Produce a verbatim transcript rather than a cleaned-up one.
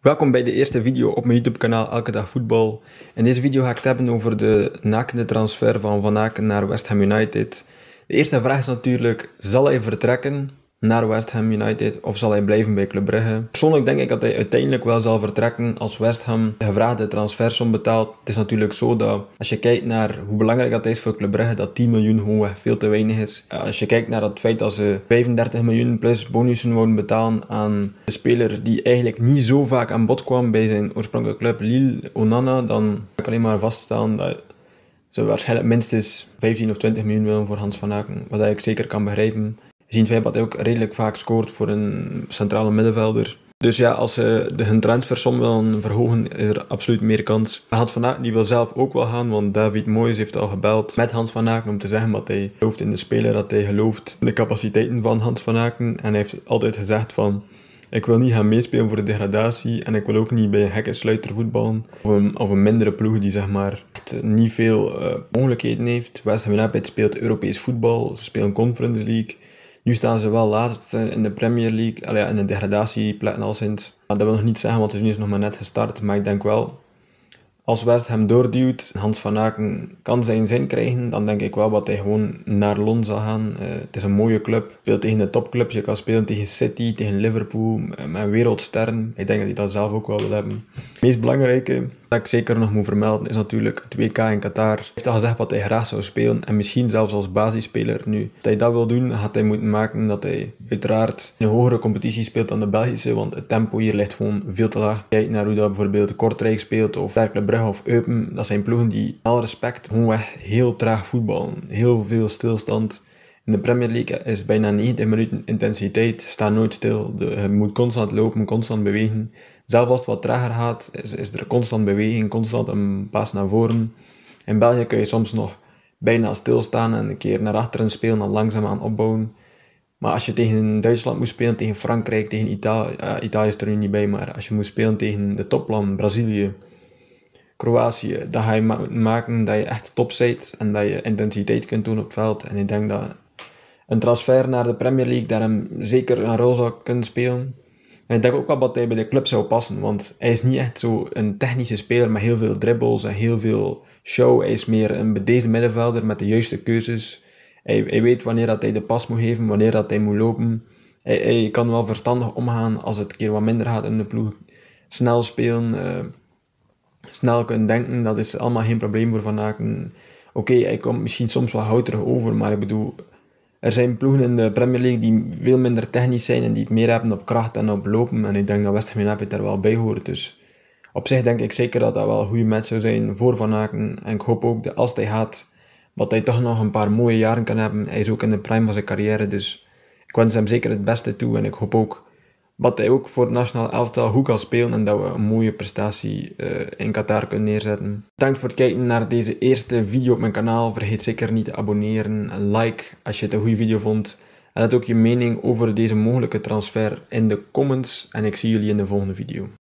Welkom bij de eerste video op mijn YouTube kanaal Elke Dag Voetbal. In deze video ga ik het hebben over de nakende transfer van Van Aken naar West Ham United. De eerste vraag is natuurlijk, zal hij vertrekken naar West Ham United of zal hij blijven bij Club Brugge? Persoonlijk denk ik dat hij uiteindelijk wel zal vertrekken als West Ham de gevraagde transfersom betaalt. Het is natuurlijk zo dat als je kijkt naar hoe belangrijk dat is voor Club Brugge, dat tien miljoen gewoon veel te weinig is. Als je kijkt naar het feit dat ze vijfendertig miljoen plus bonussen wouden betalen aan de speler die eigenlijk niet zo vaak aan bod kwam bij zijn oorspronkelijke club Lille, Onana, dan kan ik alleen maar vaststellen dat ze waarschijnlijk minstens vijftien of twintig miljoen willen voor Hans van Aken, wat ik zeker kan begrijpen. We zien feit dat hij ook redelijk vaak scoort voor een centrale middenvelder. Dus ja, als ze de hun transfersom willen verhogen, is er absoluut meer kans. Hans van Aken die wil zelf ook wel gaan, want David Moyes heeft al gebeld met Hans van Aken om te zeggen dat hij gelooft in de speler, dat hij gelooft in de capaciteiten van Hans van Aken. En hij heeft altijd gezegd van, ik wil niet gaan meespelen voor de degradatie en ik wil ook niet bij een gekke sluiter voetballen. Of een, of een mindere ploeg die zeg maar echt niet veel uh, mogelijkheden heeft. West Ham United speelt Europees voetbal, ze spelen Conference League. Nu staan ze wel laatst in de Premier League, allee, in de degradatieplekken al sinds. Maar dat wil nog niet zeggen, want het is nu nog maar net gestart. Maar ik denk wel, als West Ham doorduwt, Hans van Aken kan zijn zin krijgen, dan denk ik wel dat hij gewoon naar Londen zal gaan. Uh, het is een mooie club, speelt tegen de topclubs. Je kan spelen tegen City, tegen Liverpool, met wereldsterren. Ik denk dat hij dat zelf ook wel wil hebben. Het meest belangrijke, dat ik zeker nog moet vermelden, is natuurlijk het W K in Qatar. Hij heeft al gezegd wat hij graag zou spelen en misschien zelfs als basisspeler nu. Als hij dat wil doen, gaat hij moeten maken dat hij uiteraard in een hogere competitie speelt dan de Belgische, want het tempo hier ligt gewoon veel te laag. Kijk naar hoe dat bijvoorbeeld Kortrijk speelt of Cercle Brugge of Eupen. Dat zijn ploegen die, met alle respect, gewoon echt heel traag voetballen. Heel veel stilstand. In de Premier League is bijna negentig minuten intensiteit, sta nooit stil. De, je moet constant lopen, constant bewegen. Zelfs als het wat trager gaat, is, is er constant beweging, constant een pas naar voren. In België kun je soms nog bijna stilstaan en een keer naar achteren spelen en langzaam aan opbouwen. Maar als je tegen Duitsland moet spelen, tegen Frankrijk, tegen Italië, uh, Italië is er nu niet bij, maar als je moet spelen tegen de toplanden, Brazilië, Kroatië, dan ga je ma maken dat je echt top bent en dat je intensiteit kunt doen op het veld. En ik denk dat een transfer naar de Premier League daar hem zeker een rol zou kunnen spelen. En ik denk ook wel dat hij bij de club zou passen, want hij is niet echt zo een technische speler met heel veel dribbles en heel veel show. Hij is meer een bedeesde middenvelder met de juiste keuzes. Hij, hij weet wanneer dat hij de pas moet geven, wanneer dat hij moet lopen. Hij, hij kan wel verstandig omgaan als het een keer wat minder gaat in de ploeg. Snel spelen, uh, snel kunnen denken, dat is allemaal geen probleem voor Van Aken. Oké, okay, hij komt misschien soms wat houterig over, maar ik bedoel, er zijn ploegen in de Premier League die veel minder technisch zijn en die het meer hebben op kracht en op lopen. En ik denk dat West Ham United daar wel bij hoort. Dus op zich denk ik zeker dat dat wel een goede match zou zijn voor Van Aken. En ik hoop ook dat als hij gaat, dat hij toch nog een paar mooie jaren kan hebben. Hij is ook in de prime van zijn carrière, dus ik wens hem zeker het beste toe. En ik hoop ook dat hij ook voor het nationaal elftal goed kan spelen en dat we een mooie prestatie uh, in Qatar kunnen neerzetten. Bedankt voor het kijken naar deze eerste video op mijn kanaal. Vergeet zeker niet te abonneren, like als je het een goede video vond. En laat ook je mening over deze mogelijke transfer in de comments en ik zie jullie in de volgende video.